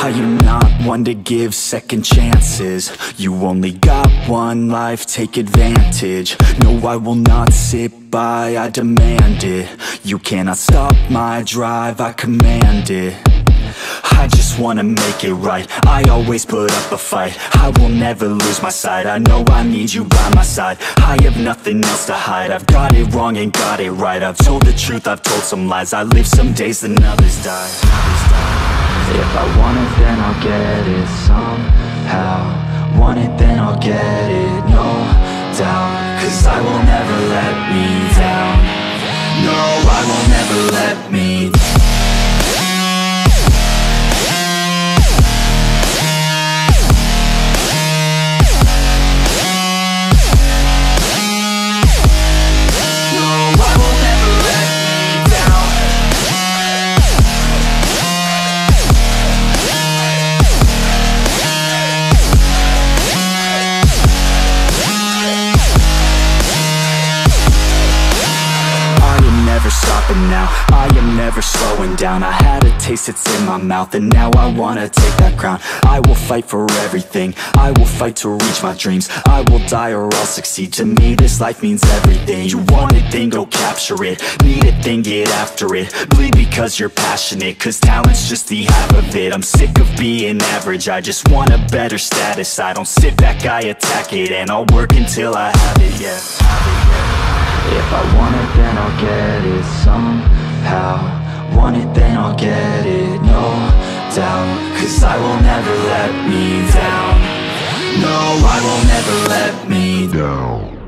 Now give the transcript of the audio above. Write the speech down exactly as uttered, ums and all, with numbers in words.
I am not one to give second chances. You only got one life, take advantage. No, I will not sit by, I demand it. You cannot stop my drive, I command it. I just wanna make it right, I always put up a fight. I will never lose my sight, I know I need you by my side. I have nothing else to hide, I've got it wrong and got it right. I've told the truth, I've told some lies. I live some days, then others die. If I want it, then I'll get it somehow. Want it, then I'll get it, no doubt. Cause I will never let me down. No, I will never let me down. Stopping now, I am never slowing down. I had a taste, it's in my mouth, and now I wanna take that crown. I will fight for everything, I will fight to reach my dreams. I will die or I'll succeed, to me this life means everything. You want it, then go capture it. Need it, then get after it. Bleed because you're passionate, cause talent's just the half of it. I'm sick of being average, I just want a better status. I don't sit back, I attack it, and I'll work until I have it, yeah, have it, yeah. If I want it, then I'll get it somehow. Want it, then I'll get it, no doubt. Cause I will never let me down. No, I will never let me down.